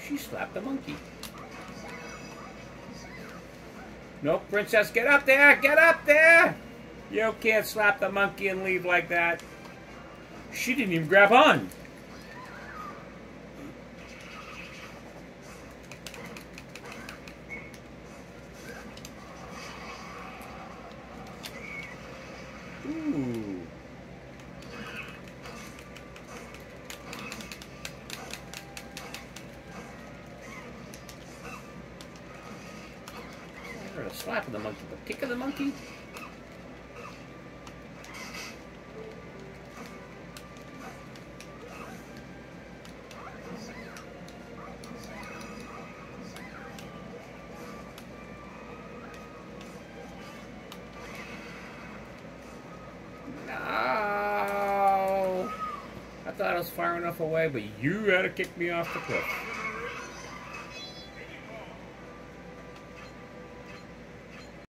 She slapped the monkey. No, princess, get up there! Get up there! You can't slap the monkey and leave like that. She didn't even grab on. Ooh. Not a slap of the monkey, but kick of the monkey. No. I thought I was far enough away, but you had to kick me off the cliff.